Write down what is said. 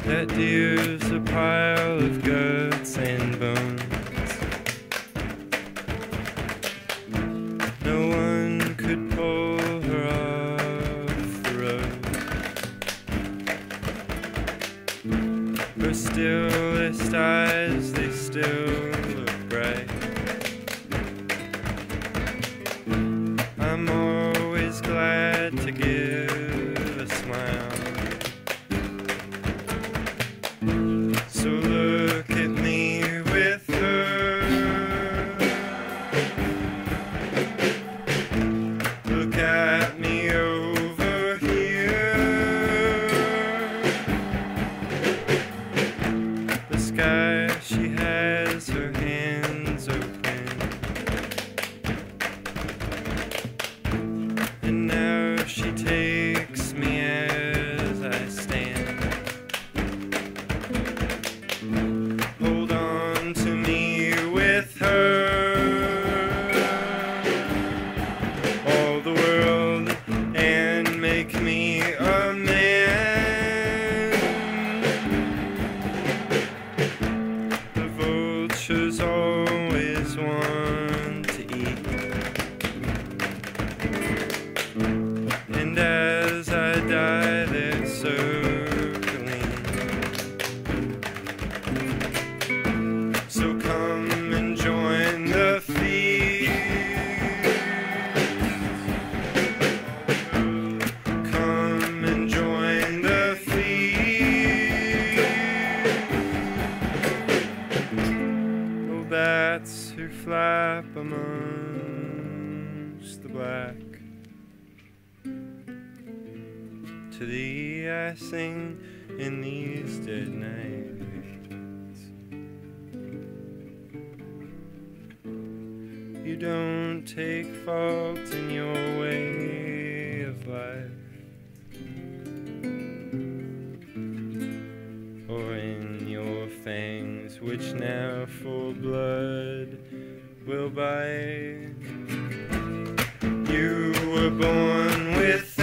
That deer's a pile of guts and bones. No one could pull her off the road. Her stillest eyes, they still look bright. I'm always glad to give a smile. So look at me with her. Look at me over here. The sky, she has her hands open. And now she takes me as I stand. Hold on to me with her. All the world and make me a man. The vultures always want to eat. And as I die, they're circling. So come and join the feast. Come and join the feast. Oh, bats who flap amongst the black. To thee I sing in these dead nights. You don't take fault in your way of life, or in your fangs which now for blood will bite. You were born with